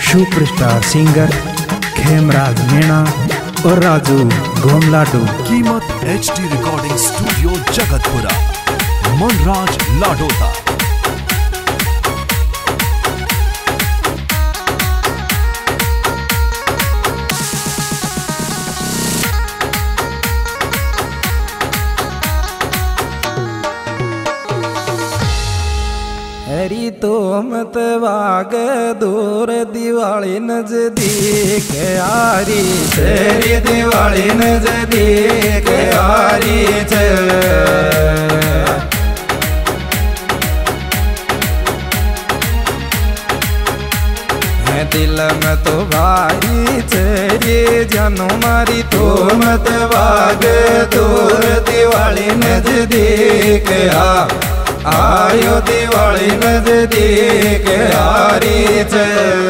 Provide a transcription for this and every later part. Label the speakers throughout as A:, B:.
A: Superstar singer Khemraj Meena और राजू गोमलाडू।
B: कीमत HD recording studio Jagatpura, Manraj Ladota.
A: हरी तो मत वाग दूर दिवाली नजदीक आरी, तेरी दिवाली नजदीक आरी छे। दिल में तो भारी तेरी जानो मारी तो मत वाग दूर दिवाली नजदीक आयो दिवाली नजदीक आरी छे।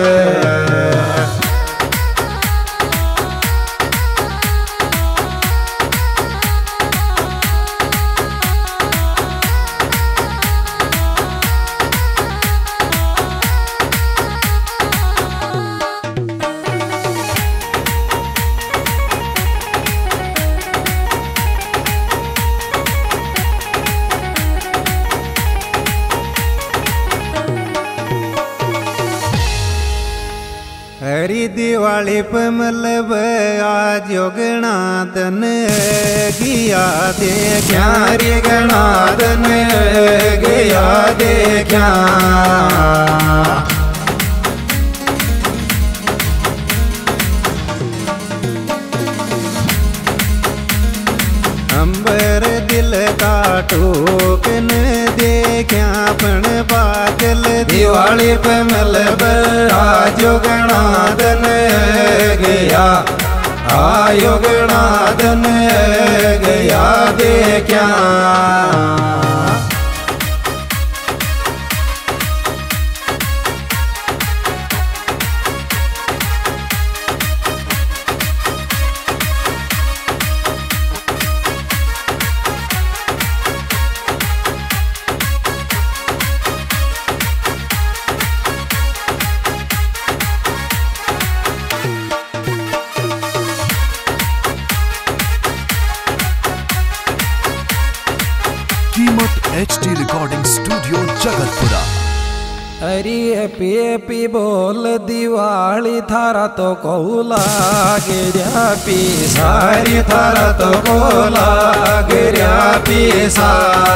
A: हरी दिवाली पे मतलब आज गणादन गया देखा रे गणादन गया देखा। अंबर दिल का टोकन देखा पण पागल दिवाली पे मतलब आयो गणादन गया, आयो गणादन गया देखा।
B: कीमत HD रिकॉर्डिंग स्टूडियो जगतपुरा।
A: अरे हैप्पी हैप्पी बोल दिवाली थारा तो कौला गिरा पीसा रे थारा तो कौला गिरा पीसा।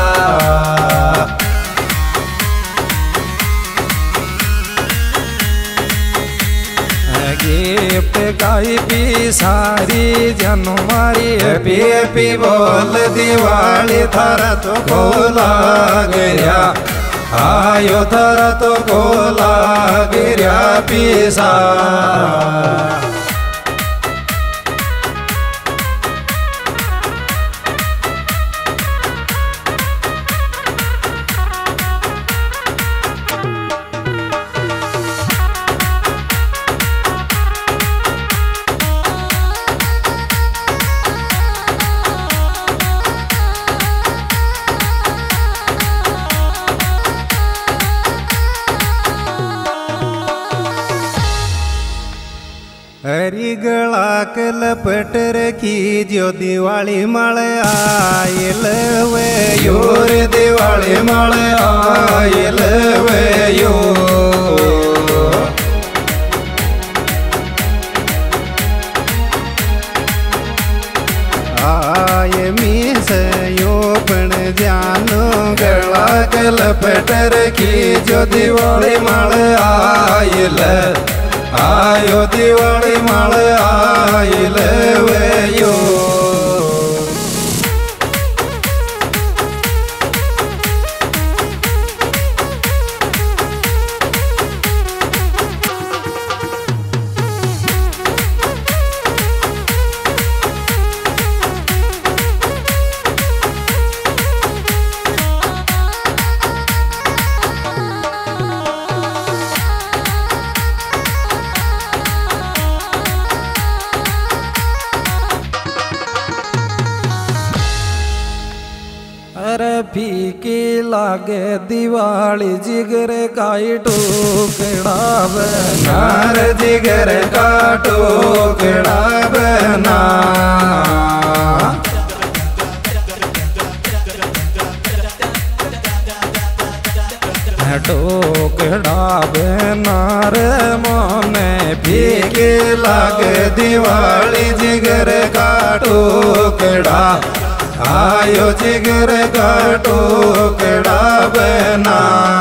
A: गिफ्ट गाई पी सारी जनो मारी हैप्पी हैप्पी बोल दिवाली थारा तो गोला गिरा आयो थारा तो गोला गिरा पीसा। हरी गला के लपट रखी जो दिवाली माल आयल वे योर दिवाली माल आयल वे यो। आय मीस यो पण जानो गला के लपट रखी जो दिवाली माल आयल, आयो दिवाली माल आयल वे यो।
C: लागे दिवाली जिगर काई टुकड़ा बनार
A: जिगर का टुकड़ा बना
C: टुकड़ा बनार मोने
A: फीके लागे दिवाली जिगर का टुकड़ा आयो जिगर का टुकड़ा बना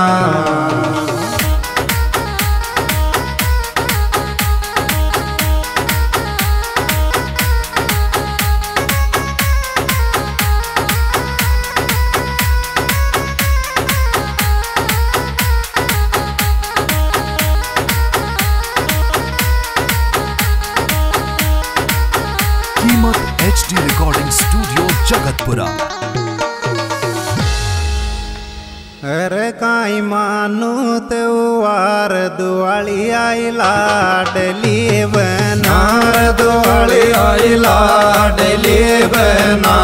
B: कीमत HD रिकॉर्डिंग स्टूडियो जगतपुरा।
A: अरे काई मानू त्योहार दिवाली आई लाडली बनार दिवाली आई लाडली बना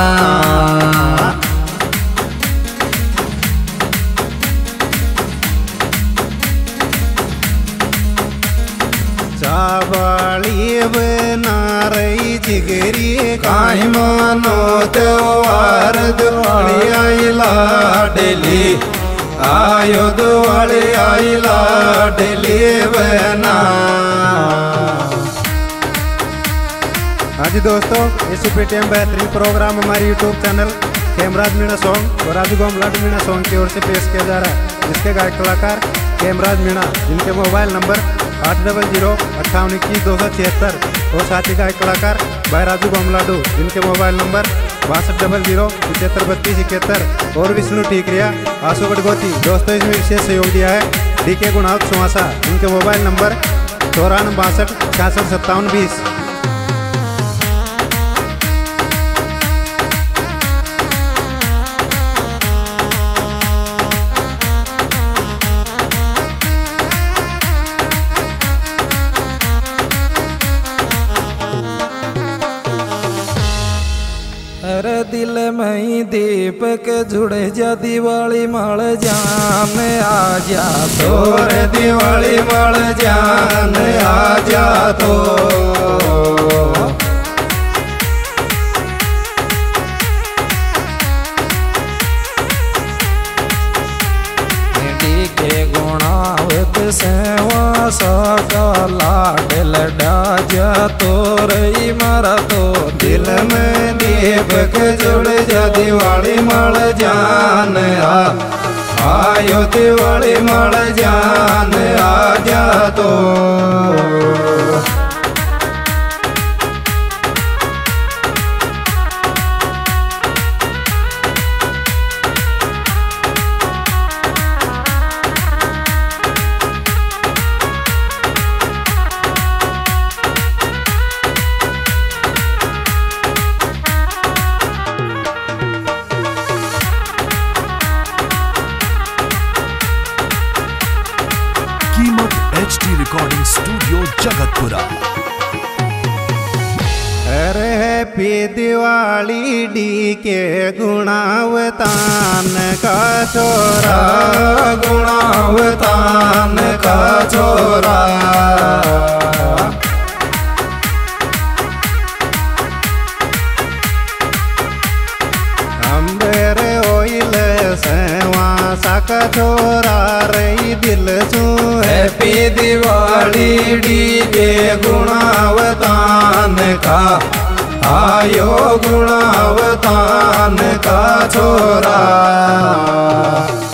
A: चावली बनार जिगरी काई मानो त्योहार दिवाली आई लाडली आयो दिवाली आई लाडली बना। हाँ जी दोस्तों, इसी पेटीएम बेहतरीन प्रोग्राम हमारे YouTube channel Khemraj Meena song और राजू गोमलाडू मीणा सॉन्ग की ओर से पेश किया जा रहा है, जिसके गायक कलाकार खेमराज मीणा, जिनके मोबाइल नंबर 8008512276 और साथी गायक कलाकार भाई राजू गोमलाडू, जिनके मोबाइल नंबर 6200753271 और विष्णु ठीकरिया आशु गढ़गोती। दोस्तों इसमें विशेष सहयोग दिया है डीके गुणावत सुहासा, जिनके मोबाइल नंबर 94 62 66 57 20।
C: अरे दिल में दीपक जुड़े जा दिवाली मल जान आ जा
A: तोर दिवाली मल जान आ जा तो
C: के गुणावत सेवा सका लाड लडा जा तोर मरा तो
A: दिल में दीपक जुड़ जा दिवाली मल जान आयो दिवाली मल जान आ जा तो
B: कीमत HD रिकॉर्डिंग स्टूडियो जगतपुरा।
A: अरे हैप्पी दिवाली डी के गुणावतान का छोरा, गुणावतान का छोरा। अंबेरे ओइल सेवा साका छोरा रही दिल सू हैप्पी दिवाली डी के गुणावतान का आयो गुणावतान का छोरा।